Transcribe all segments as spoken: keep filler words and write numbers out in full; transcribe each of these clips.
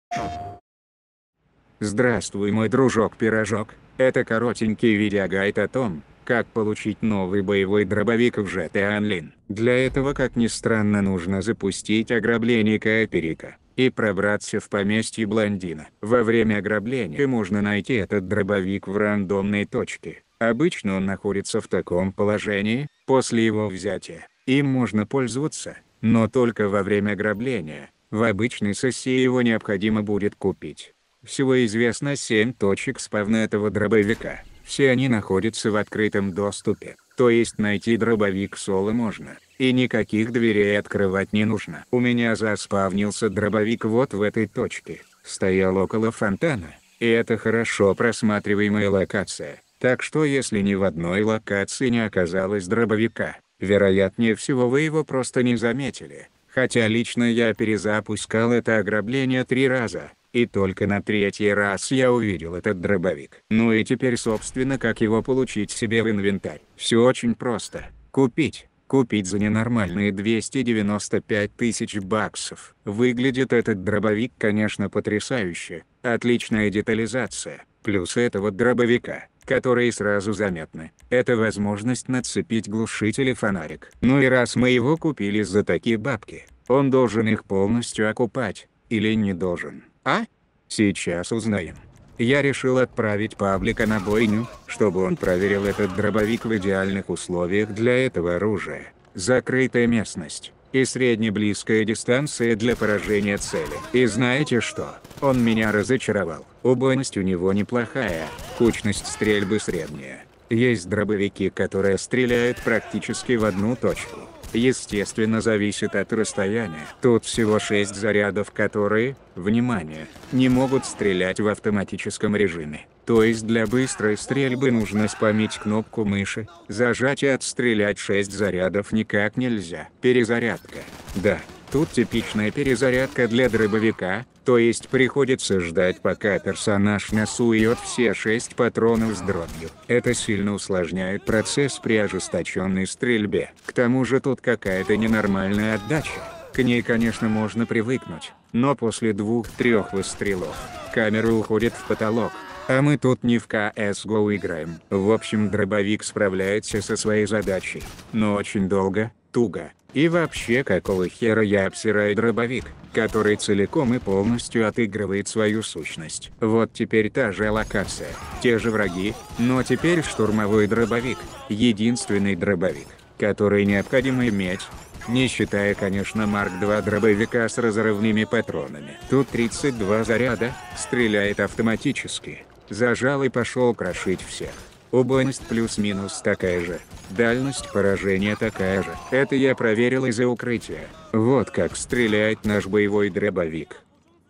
Здравствуй, мой дружок-пирожок. Это коротенький видеогайд о том, как получить новый боевой дробовик в джи ти эй Online. Для этого, как ни странно, нужно запустить ограбление Кааперика и пробраться в поместье блондина. Во время ограбления можно найти этот дробовик в рандомной точке. Обычно он находится в таком положении. После его взятия им можно пользоваться, но только во время ограбления. В обычной сессии его необходимо будет купить. Всего известно семь точек спавна этого дробовика. Все они находятся в открытом доступе, то есть найти дробовик соло можно, и никаких дверей открывать не нужно. У меня заспавнился дробовик вот в этой точке, стоял около фонтана, и это хорошо просматриваемая локация, так что если ни в одной локации не оказалось дробовика, вероятнее всего вы его просто не заметили. Хотя лично я перезапускал это ограбление три раза, и только на третий раз я увидел этот дробовик. Ну и теперь собственно как его получить себе в инвентарь. Все очень просто. Купить. Купить за ненормальные двести девяносто пять тысяч баксов. Выглядит этот дробовик, конечно, потрясающе. Отличная детализация. Плюс этого дробовика, которые сразу заметны, это возможность нацепить глушитель и фонарик. Ну и раз мы его купили за такие бабки, он должен их полностью окупать, или не должен, а? Сейчас узнаем. Я решил отправить Паблика на бойню, чтобы он проверил этот дробовик в идеальных условиях для этого оружия. Закрытая местность и средне-близкая дистанция для поражения цели. И знаете что? Он меня разочаровал. Убойность у него неплохая, кучность стрельбы средняя. Есть дробовики, которые стреляют практически в одну точку. Естественно, зависит от расстояния. Тут всего шесть зарядов, которые, внимание, не могут стрелять в автоматическом режиме. То есть для быстрой стрельбы нужно спамить кнопку мыши, зажать и отстрелять шесть зарядов никак нельзя. Перезарядка. Да, тут типичная перезарядка для дробовика, то есть приходится ждать, пока персонаж насует все шесть патронов с дробью. Это сильно усложняет процесс при ожесточенной стрельбе. К тому же тут какая-то ненормальная отдача. К ней, конечно, можно привыкнуть, но после двух-трех выстрелов камера уходит в потолок. А мы тут не в си эс го играем. В общем, дробовик справляется со своей задачей, но очень долго, туго. И вообще, какого хера я обсираю дробовик, который целиком и полностью отыгрывает свою сущность. Вот теперь та же локация, те же враги, но теперь штурмовой дробовик, единственный дробовик, который необходимо иметь. Не считая, конечно, марк два дробовика с разрывными патронами. Тут тридцать два заряда, стреляет автоматически. Зажал и пошел крошить всех. Убойность плюс-минус такая же. Дальность поражения такая же. Это я проверил из-за укрытия. Вот как стреляет наш боевой дробовик.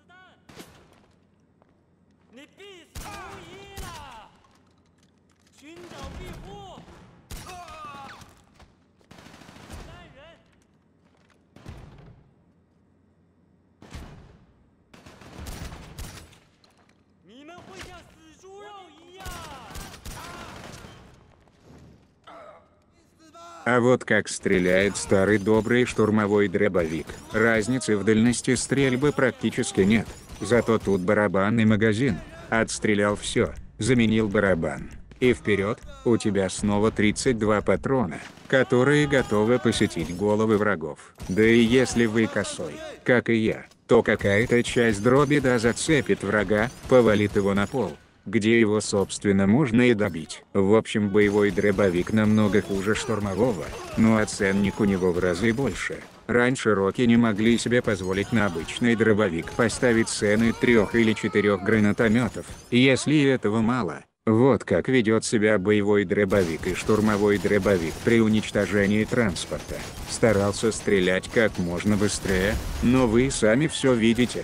А вот как стреляет старый добрый штурмовой дробовик. Разницы в дальности стрельбы практически нет. Зато тут барабан и магазин. Отстрелял все, заменил барабан. И вперед, у тебя снова тридцать два патрона, которые готовы посетить головы врагов. Да и если вы косой, как и я, то какая-то часть дроби да зацепит врага, повалит его на пол, где его собственно можно и добить. В общем, боевой дробовик намного хуже штурмового, но а ценник у него в разы больше. Раньше Роки не могли себе позволить на обычный дробовик поставить цены трех или четырех гранатометов. Если этого мало, вот как ведет себя боевой дробовик и штурмовой дробовик при уничтожении транспорта. Старался стрелять как можно быстрее, но вы сами все видите.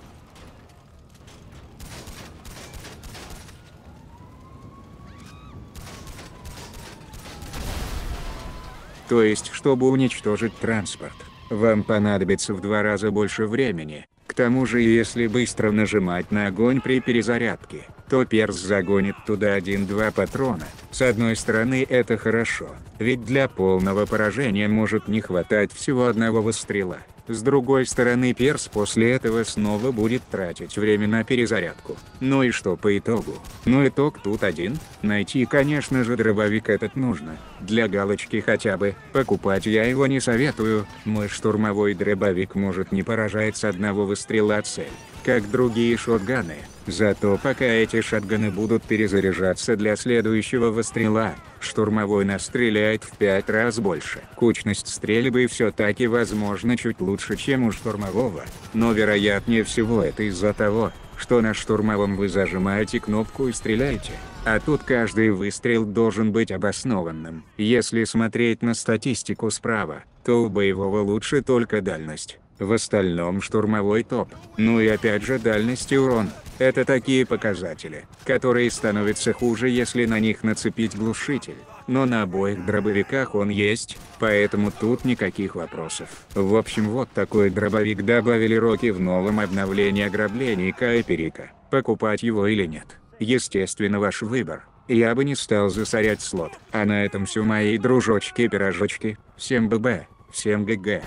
То есть, чтобы уничтожить транспорт, вам понадобится в два раза больше времени. К тому же, если быстро нажимать на огонь при перезарядке, то перс загонит туда один-два патрона. С одной стороны, это хорошо, ведь для полного поражения может не хватать всего одного выстрела. С другой стороны, перс после этого снова будет тратить время на перезарядку. Ну и что по итогу? Ну итог тут один. Найти, конечно же, дробовик этот нужно. Для галочки хотя бы. Покупать я его не советую. Мой штурмовой дробовик может не поражать с одного выстрела цель, как другие шотганы. Зато пока эти шотганы будут перезаряжаться для следующего выстрела, штурмовой настреляет в пять раз больше. Кучность стрельбы все-таки возможно чуть лучше, чем у штурмового, но вероятнее всего это из-за того, что на штурмовом вы зажимаете кнопку и стреляете, а тут каждый выстрел должен быть обоснованным. Если смотреть на статистику справа, то у боевого лучше только дальность. В остальном штурмовой топ. Ну и опять же дальность и урон. Это такие показатели, которые становятся хуже, если на них нацепить глушитель. Но на обоих дробовиках он есть, поэтому тут никаких вопросов. В общем, вот такой дробовик добавили Роки в новом обновлении ограблений Кайперика. Покупать его или нет, естественно, ваш выбор. Я бы не стал засорять слот. А на этом все, мои дружочки-пирожочки. Всем ББ, всем ГГ.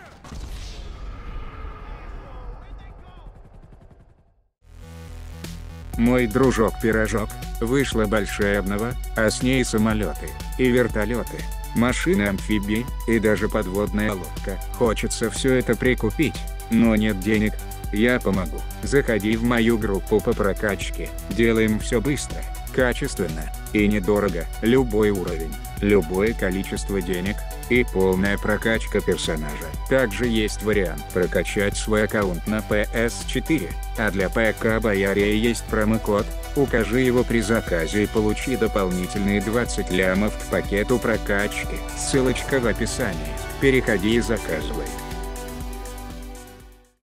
Мой дружок-пирожок, вышла большая обнова, а с ней самолеты, и вертолеты, машины-амфибии, и даже подводная лодка. Хочется все это прикупить, но нет денег. Я помогу. Заходи в мою группу по прокачке. Делаем все быстро, качественно и недорого. Любой уровень, любое количество денег и полная прокачка персонажа. Также есть вариант прокачать свой аккаунт на пэ эс четыре, а для ПК Боярия есть промокод. Укажи его при заказе и получи дополнительные двадцать лямов к пакету прокачки. Ссылочка в описании. Переходи и заказывай.